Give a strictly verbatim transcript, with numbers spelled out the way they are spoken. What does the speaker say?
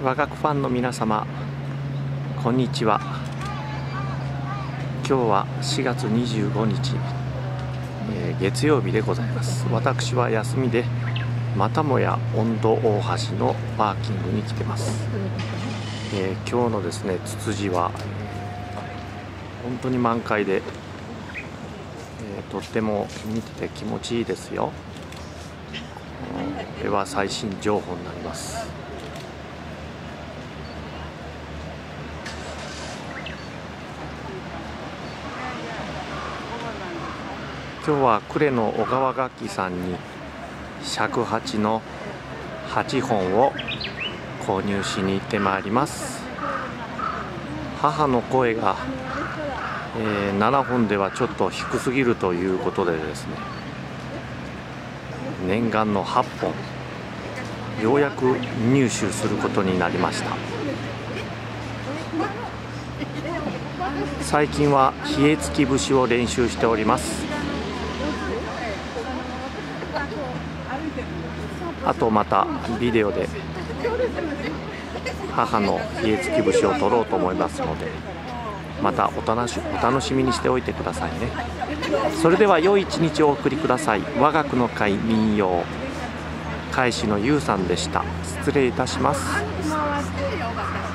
和楽ファンの皆様、こんにちは。今日はしがつにじゅうごにち、えー、月曜日でございます。私は休みでまたもや温度大橋のパーキングに来てます。えー、今日のですねツツジは本当に満開で、えー、とっても見てて気持ちいいですよ。これは最新情報になります。今日は呉の小川楽器さんに尺八のはちほんを購入しに行ってまいります。母の声が、えー、ななほんではちょっと低すぎるということでですね、念願のはっぽんようやく入手することになりました。最近は稗月節を練習しております。あとまたビデオで母の稗月節を撮ろうと思いますので、またお楽しお楽しみにしておいてくださいね。それでは良い一日をお送りください。和楽の会民謡海士のゆうさんでした。失礼いたします。